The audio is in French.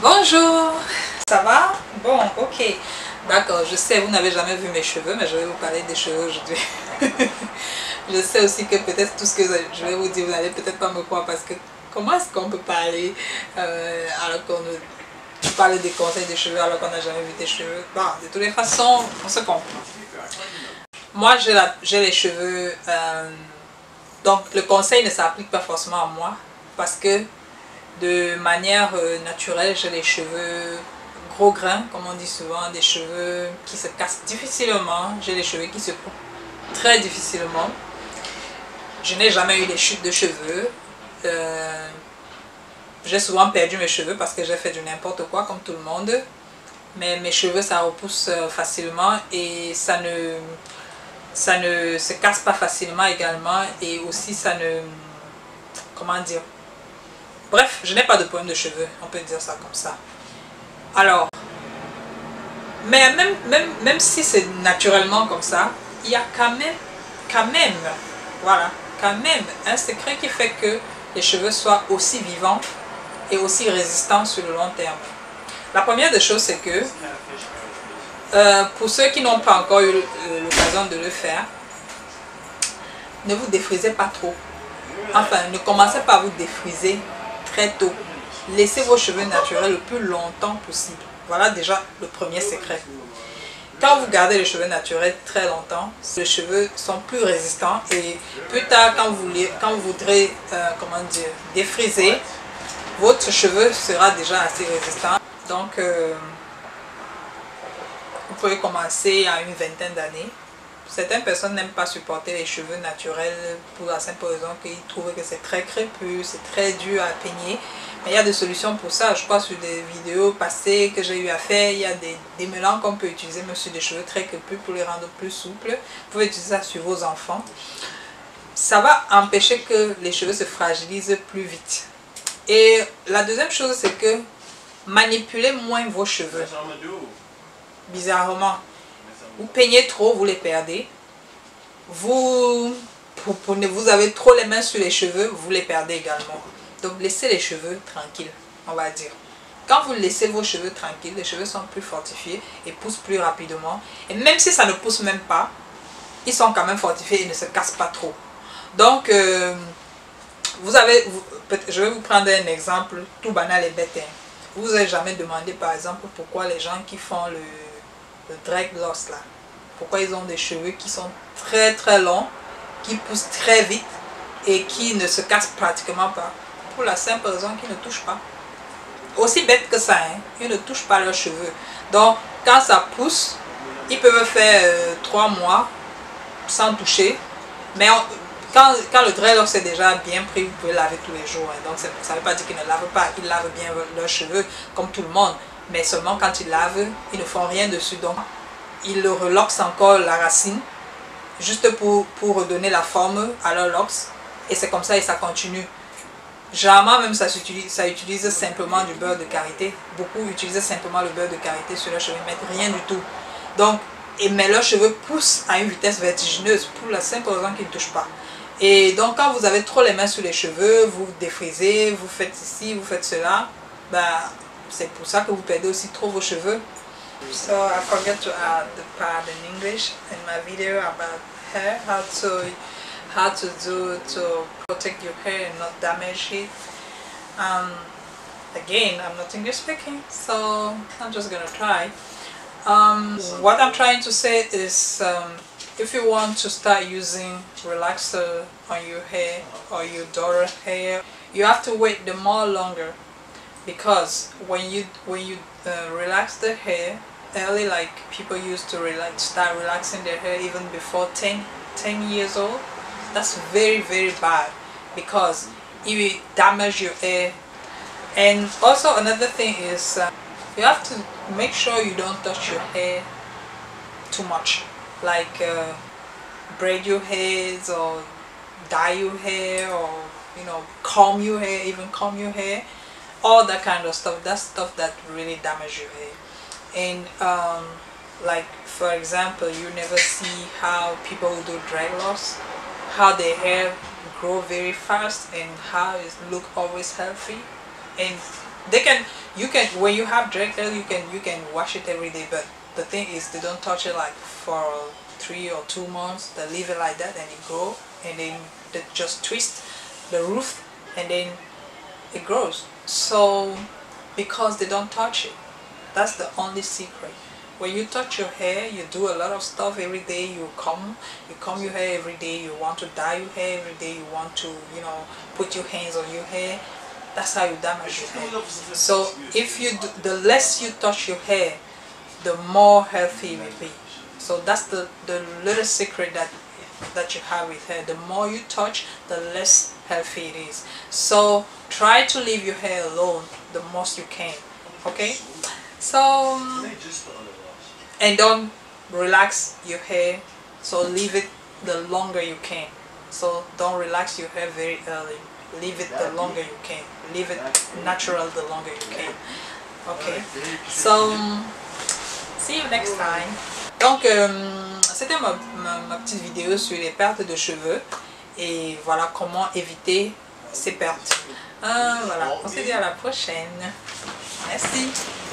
Bonjour, ça va? Bon, ok. D'accord, je sais, vous n'avez jamais vu mes cheveux, mais je vais vous parler des cheveux aujourd'hui. Je sais aussi que peut-être tout ce que je vais vous dire, vous n'allez peut-être pas me croire parce que comment est-ce qu'on peut parler alors qu'on parle des conseils des cheveux alors qu'on n'a jamais vu des cheveux? Bon, de toutes les façons, on se comprend. Moi, j'ai les cheveux, donc le conseil ne s'applique pas forcément à moi parce que de manière naturelle, j'ai les cheveux gros grains, comme on dit souvent, des cheveux qui se cassent difficilement, j'ai les cheveux qui se coupent très difficilement. Je n'ai jamais eu des chutes de cheveux. J'ai souvent perdu mes cheveux parce que j'ai fait du n'importe quoi comme tout le monde. Mais mes cheveux, ça repousse facilement et ça ne se casse pas facilement également. Et aussi, ça ne... Comment dire? Bref, je n'ai pas de problème de cheveux, on peut dire ça comme ça. Alors, mais même si c'est naturellement comme ça, il y a quand même, voilà, quand même un secret qui fait que les cheveux soient aussi vivants et aussi résistants sur le long terme. La première des choses, c'est que pour ceux qui n'ont pas encore eu l'occasion de le faire, ne vous défrisez pas trop. Enfin, ne commencez pas à vous défriser très tôt. Laissez vos cheveux naturels le plus longtemps possible. Voilà déjà le premier secret. Quand vous gardez les cheveux naturels très longtemps, les cheveux sont plus résistants et plus tard quand vous voudrez comment dire, défriser, votre cheveu sera déjà assez résistant. Donc vous pouvez commencer à une vingtaine d'années. Certaines personnes n'aiment pas supporter les cheveux naturels pour la simple raison qu'ils trouvent que c'est très crépus, c'est très dur à peigner. Mais il y a des solutions pour ça. Je crois sur des vidéos passées que j'ai eu à faire, il y a des mélans qu'on peut utiliser même sur des cheveux très crépus pour les rendre plus souples. Vous pouvez utiliser ça sur vos enfants. Ça va empêcher que les cheveux se fragilisent plus vite. Et la deuxième chose, c'est que manipulez moins vos cheveux. Bizarrement. Vous peignez trop, vous les perdez. Vous avez trop les mains sur les cheveux, vous les perdez également. Donc laissez les cheveux tranquilles, on va dire. Quand vous laissez vos cheveux tranquilles, les cheveux sont plus fortifiés et poussent plus rapidement. Et même si ça ne pousse même pas, ils sont quand même fortifiés et ne se cassent pas trop. Donc, je vais vous prendre un exemple tout banal et bête. Vous vous avez jamais demandé par exemple pourquoi les gens qui font le dreadlocks là, pourquoi ils ont des cheveux qui sont très très longs, qui poussent très vite et qui ne se cassent pratiquement pas, pour la simple raison qu'ils ne touchent pas. Aussi bête que ça, hein, ils ne touchent pas leurs cheveux. Donc quand ça pousse, ils peuvent faire 3 mois sans toucher, mais quand le dreadlock c'est déjà bien pris, vous pouvez laver tous les jours, hein. Donc ça ne veut pas dire qu'ils ne lavent pas, ils lavent bien leurs cheveux comme tout le monde. Mais seulement quand ils lavent, ils ne font rien dessus. Donc, ils le relaxent encore la racine, juste pour redonner la forme à leur locks. Et c'est comme ça et ça continue. Généralement, même ça utilise simplement du beurre de karité. Beaucoup utilisent simplement le beurre de karité sur leurs cheveux, ils ne mettent rien du tout. Donc, mais leurs cheveux poussent à une vitesse vertigineuse pour la simple raison qu'ils ne touchent pas. Et donc, quand vous avez trop les mains sur les cheveux, vous défrisez, vous faites ceci, vous faites cela, bah, c'est pour ça que vous perdez aussi trop vos cheveux. So I forgot to add the part in English in my video about hair, how to do to protect your hair and not damage it. Again, I'm not English speaking, so I'm just gonna try. What I'm trying to say is if you want to start using relaxer on your hair or your daughter's hair, you have to wait the more longer. Because when you relax the hair early, like people used to start relaxing their hair even before 10 years old, that's very bad because it will damage your hair. And also another thing is you have to make sure you don't touch your hair too much, like braid your hairs or dye your hair, or comb your hair, even comb your hair. All that kind of stuff, that's stuff that really damages your hair. And like for example, you never see how people who do dreadlocks, how their hair grow very fast and how it look always healthy. And They can, you can, when you have dread hair, you can wash it every day, but the thing is they don't touch it like for 3 or 2 months. They leave it like that and it grow, and then they just twist the root and then it grows. So because they don't touch it, that's the only secret. When you touch your hair, you do a lot of stuff every day. You comb your hair every day. You want to dye your hair every day. You want to, you know, put your hands on your hair. That's how you damage your hair. So if you do, the less you touch your hair, the more healthy it will be. So that's the little secret that you have with hair. The more you touch, the less healthy it is. So try to leave your hair alone the most you can. Okay? So, and don't relax your hair, so leave it the longer you can. So don't relax your hair very early, leave it the longer you can, leave it natural the longer you can. Okay, so see you next time. Donc c'était ma petite vidéo sur les pertes de cheveux et voilà comment éviter ces pertes. Voilà, on se dit à la prochaine. Merci.